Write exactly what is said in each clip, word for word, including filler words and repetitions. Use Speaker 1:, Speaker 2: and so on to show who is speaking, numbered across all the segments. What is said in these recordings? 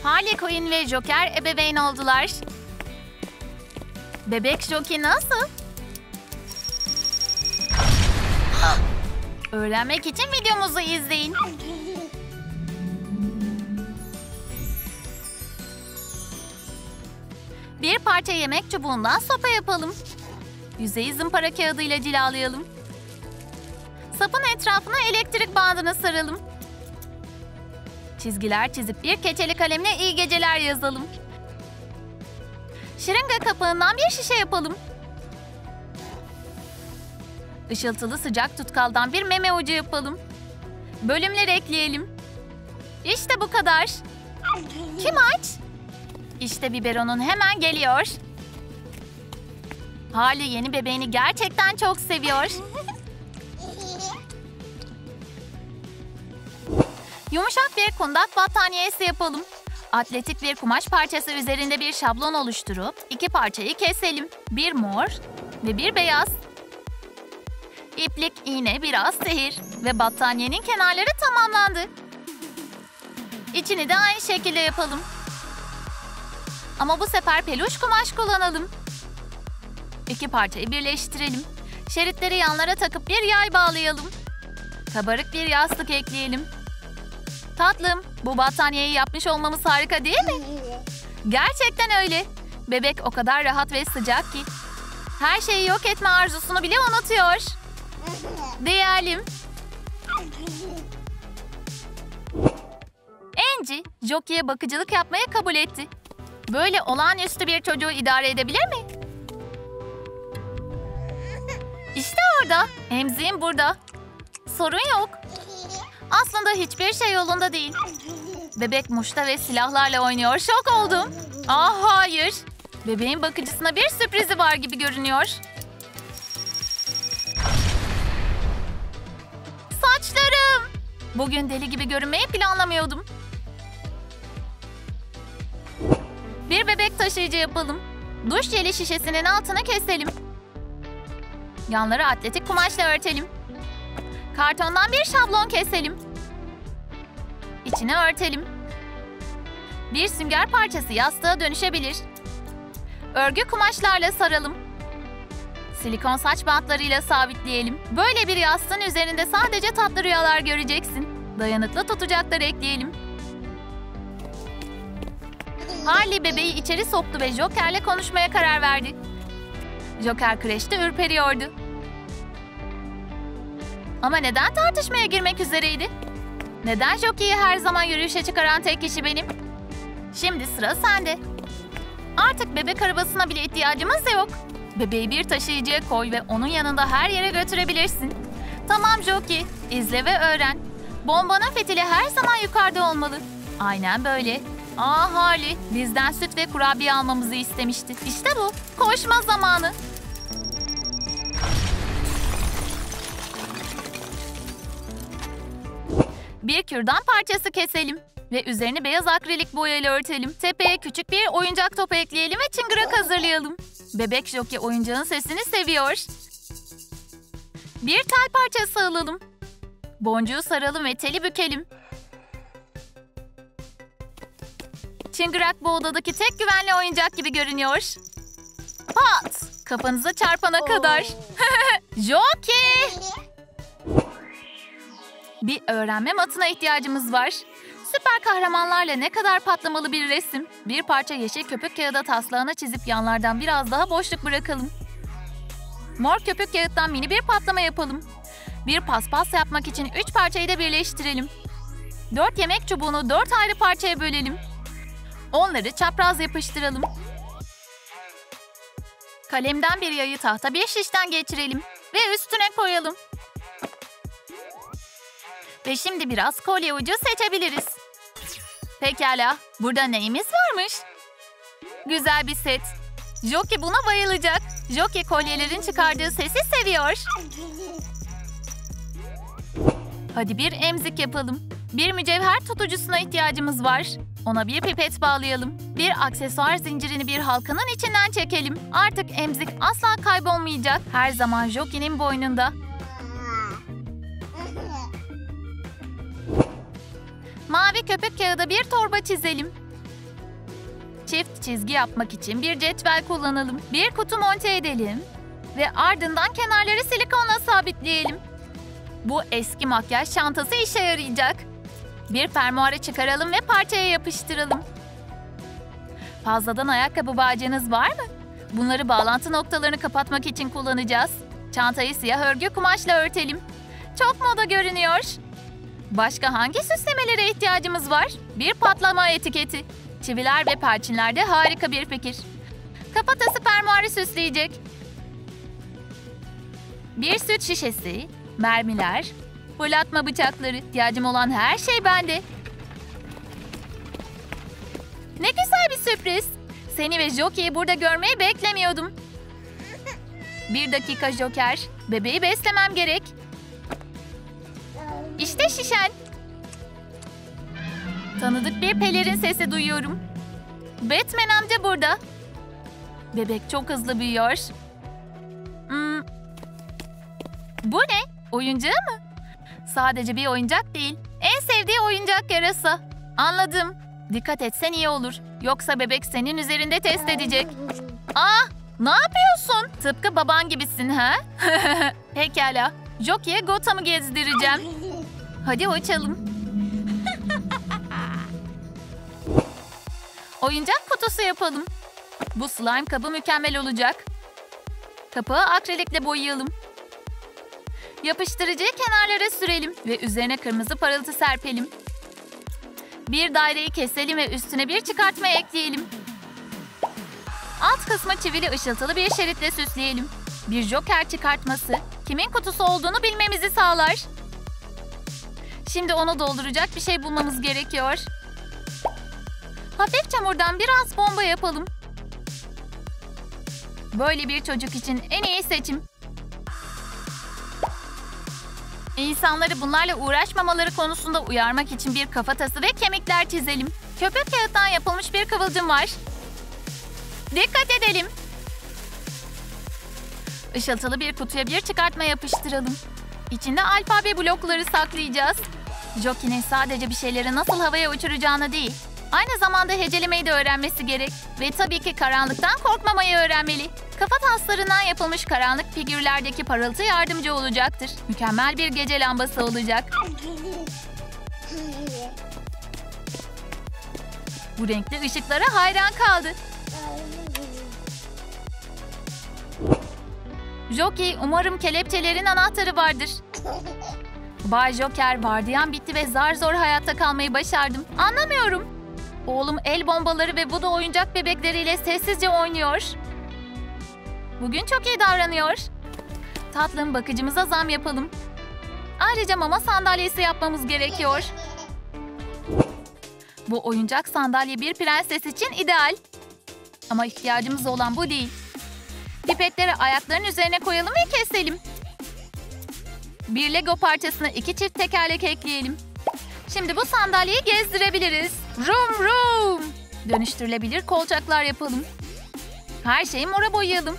Speaker 1: Harley Quinn ve Joker ebeveyn oldular. Bebek Jockey nasıl? Öğrenmek için videomuzu izleyin. Bir parça yemek çubuğundan sopa yapalım. Yüzeyi zımpara kağıdıyla cilalayalım. Sapın etrafına elektrik bandını saralım. Çizgiler çizip bir keçeli kalemle iyi geceler yazalım. Şırınga kapağından bir şişe yapalım. Işıltılı sıcak tutkaldan bir meme ucu yapalım. Bölümler ekleyelim. İşte bu kadar. Kim aç? İşte biberonun hemen geliyor. Harley yeni bebeğini gerçekten çok seviyor. Yumuşak bir kundak battaniyesi yapalım. Atletik bir kumaş parçası üzerinde bir şablon oluşturup iki parçayı keselim. Bir mor ve bir beyaz. İplik, iğne, biraz sihir ve battaniyenin kenarları tamamlandı. İçini de aynı şekilde yapalım. Ama bu sefer peluş kumaş kullanalım. İki parçayı birleştirelim. Şeritleri yanlara takıp bir yay bağlayalım. Kabarık bir yastık ekleyelim. Tatlım, bu battaniyeyi yapmış olmamız harika değil mi? Gerçekten öyle. Bebek o kadar rahat ve sıcak ki her şeyi yok etme arzusunu bile unutuyor. Diyelim. Angie, Jockey'e bakıcılık yapmaya kabul etti. Böyle olağanüstü bir çocuğu idare edebilir mi? İşte orada. Emziğim burada. Sorun yok. Aslında hiçbir şey yolunda değil. Bebek muşta ve silahlarla oynuyor. Şok oldum. Ah hayır. Bebeğin bakıcısına bir sürprizi var gibi görünüyor. Saçlarım. Bugün deli gibi görünmeyi planlamıyordum. Bir bebek taşıyıcı yapalım. Duş jeli şişesinin altını keselim. Yanları atletik kumaşla örtelim. Kartondan bir şablon keselim. İçine örtelim. Bir sünger parçası yastığa dönüşebilir. Örgü kumaşlarla saralım. Silikon saç bantlarıyla sabitleyelim. Böyle bir yastığın üzerinde sadece tatlı rüyalar göreceksin. Dayanıklı tutacaklar ekleyelim. Harley bebeği içeri soktu ve Joker'le konuşmaya karar verdi. Joker kreşte ürperiyordu. Ama neden tartışmaya girmek üzereydi? Neden Jockey'i her zaman yürüyüşe çıkaran tek kişi benim? Şimdi sıra sende. Artık bebek arabasına bile ihtiyacımız yok. Bebeği bir taşıyıcıya koy ve onun yanında her yere götürebilirsin. Tamam Jockey, izle ve öğren. Bombanın fitili her zaman yukarıda olmalı. Aynen böyle. Aa Harley, bizden süt ve kurabiye almamızı istemişti. İşte bu, koşma zamanı. Bir kürdan parçası keselim ve üzerini beyaz akrilik boyayla örtelim. Tepeye küçük bir oyuncak topu ekleyelim ve çıngırak hazırlayalım. Bebek Jockey oyuncağın sesini seviyor. Bir tel parçası alalım. Boncuğu saralım ve teli bükelim. Çıngırak bu odadaki tek güvenli oyuncak gibi görünüyor. Pat! Kafanıza çarpana kadar. Jockey! Bir öğrenme matına ihtiyacımız var. Süper kahramanlarla ne kadar patlamalı bir resim. Bir parça yeşil köpük kağıda taslağına çizip yanlardan biraz daha boşluk bırakalım. Mor köpük kağıttan mini bir patlama yapalım. Bir paspas yapmak için üç parçayı da birleştirelim. Dört yemek çubuğunu dört ayrı parçaya bölelim. Onları çapraz yapıştıralım. Kalemden bir yayı tahta bir şişten geçirelim ve üstüne koyalım. Ve şimdi biraz kolye ucu seçebiliriz. Pekala, burada neyimiz varmış? Güzel bir set. Jockey buna bayılacak. Jockey kolyelerin çıkardığı sesi seviyor. Hadi bir emzik yapalım. Bir mücevher tutucusuna ihtiyacımız var. Ona bir pipet bağlayalım. Bir aksesuar zincirini bir halkanın içinden çekelim. Artık emzik asla kaybolmayacak. Her zaman Jockey'nin boynunda. Mavi köpük kağıda bir torba çizelim. Çift çizgi yapmak için bir cetvel kullanalım. Bir kutu monte edelim ve ardından kenarları silikonla sabitleyelim. Bu eski makyaj çantası işe yarayacak. Bir fermuarı çıkaralım ve parçaya yapıştıralım. Fazladan ayakkabı bağcığınız var mı? Bunları bağlantı noktalarını kapatmak için kullanacağız. Çantayı siyah örgü kumaşla örtelim. Çok moda görünüyor. Başka hangi süslemelere ihtiyacımız var? Bir patlama etiketi. Çiviler ve perçinler de harika bir fikir. Kafatası fermuarı süsleyecek. Bir süt şişesi, mermiler, fırlatma bıçakları. İhtiyacım olan her şey bende. Ne güzel bir sürpriz. Seni ve Jockey'i burada görmeyi beklemiyordum. Bir dakika Joker. Bebeği beslemem gerek. İşte şişen. Tanıdık bir pelerin sesi duyuyorum. Batman amca burada. Bebek çok hızlı büyüyor. Hmm. Bu ne? Oyuncağı mı? Sadece bir oyuncak değil. En sevdiği oyuncak yarasa. Anladım. Dikkat etsen iyi olur. Yoksa bebek senin üzerinde test edecek. Aa, ne yapıyorsun? Tıpkı baban gibisin ha? Pekala. Jockey'e Gotham'ı gezdireceğim. Hadi uçalım. Oyuncak kutusu yapalım. Bu slime kabı mükemmel olacak. Kapağı akrilikle boyayalım. Yapıştırıcıyı kenarlara sürelim ve üzerine kırmızı parıltı serpelim. Bir daireyi keselim ve üstüne bir çıkartma ekleyelim. Alt kısmı çivili ışıltılı bir şeritle süsleyelim. Bir Joker çıkartması kimin kutusu olduğunu bilmemizi sağlar. Şimdi onu dolduracak bir şey bulmamız gerekiyor. Hafif çamurdan biraz bomba yapalım. Böyle bir çocuk için en iyi seçim. İnsanları bunlarla uğraşmamaları konusunda uyarmak için bir kafatası ve kemikler çizelim. Köpük kağıttan yapılmış bir kıvılcım var. Dikkat edelim. Işıltılı bir kutuya bir çıkartma yapıştıralım. İçinde alfabe blokları saklayacağız. Jockey'nin sadece bir şeyleri nasıl havaya uçuracağını değil, aynı zamanda hecelemeyi de öğrenmesi gerek. Ve tabii ki karanlıktan korkmamayı öğrenmeli. Kafa taslarından yapılmış karanlık figürlerdeki parıltı yardımcı olacaktır. Mükemmel bir gece lambası olacak. Bu renkli ışıklara hayran kaldı. Jockey, umarım kelepçelerin anahtarı vardır. Bay Joker, vardiyan bitti ve zar zor hayatta kalmayı başardım. Anlamıyorum. Oğlum el bombaları ve voodoo oyuncak bebekleriyle sessizce oynuyor. Bugün çok iyi davranıyor. Tatlım, bakıcımıza zam yapalım. Ayrıca mama sandalyesi yapmamız gerekiyor. Bu oyuncak sandalye bir prenses için ideal. Ama ihtiyacımız olan bu değil. Pipetleri ayaklarının üzerine koyalım ve keselim. Bir Lego parçasına iki çift tekerlek ekleyelim. Şimdi bu sandalyeyi gezdirebiliriz. Rum rum. Dönüştürülebilir kolçaklar yapalım. Her şeyi mora boyayalım.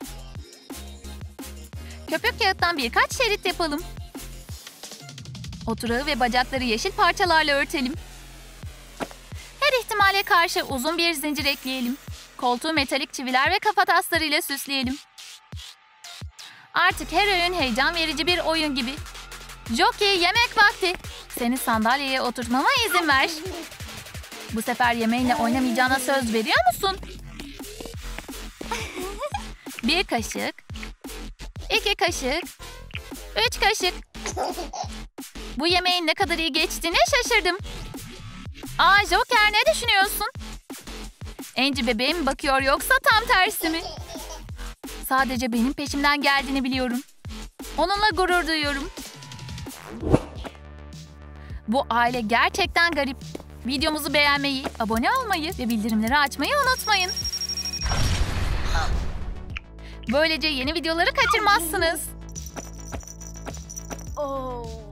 Speaker 1: Köpük kağıttan birkaç şerit yapalım. Oturağı ve bacakları yeşil parçalarla örtelim. Her ihtimale karşı uzun bir zincir ekleyelim. Koltuğu metalik çiviler ve kafataslarıyla süsleyelim. Artık her öğün heyecan verici bir oyun gibi. Jockey, yemek vakti. Seni sandalyeye oturtmama izin ver. Bu sefer yemeğinle oynamayacağına söz veriyor musun? Bir kaşık. İki kaşık. Üç kaşık. Bu yemeğin ne kadar iyi geçtiğine şaşırdım. Aa Joker, ne düşünüyorsun? Angie bebeğe mi bakıyor yoksa tam tersi mi? Sadece benim peşimden geldiğini biliyorum. Onunla gurur duyuyorum. Bu aile gerçekten garip. Videomuzu beğenmeyi, abone olmayı ve bildirimleri açmayı unutmayın. Böylece yeni videoları kaçırmazsınız. Oh.